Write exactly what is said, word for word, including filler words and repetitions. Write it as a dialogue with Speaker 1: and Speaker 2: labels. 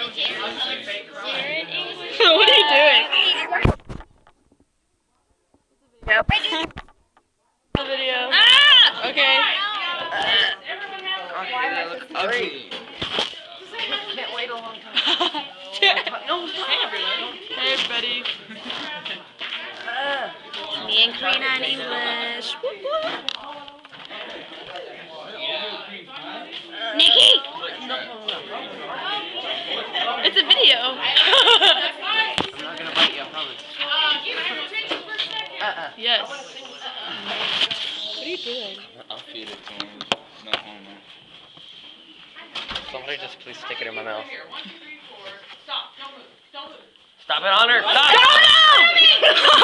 Speaker 1: What are you doing?
Speaker 2: Yep.
Speaker 1: The video.
Speaker 2: Ah!
Speaker 1: Okay.
Speaker 3: Ugly.
Speaker 2: Can't wait a long time.
Speaker 1: No, hey everyone. Hey everybody.
Speaker 2: Uh,
Speaker 4: Me and Karina in English. Whoop, whoop. Nikki!
Speaker 1: It's a video.
Speaker 3: I'm not gonna bite you, I promise.
Speaker 2: uh-uh.
Speaker 1: Yes. What are you doing?
Speaker 3: I'll feed it to him. No homo. Somebody just please stick it in my mouth. Stop it on her! Stop!
Speaker 1: Go now!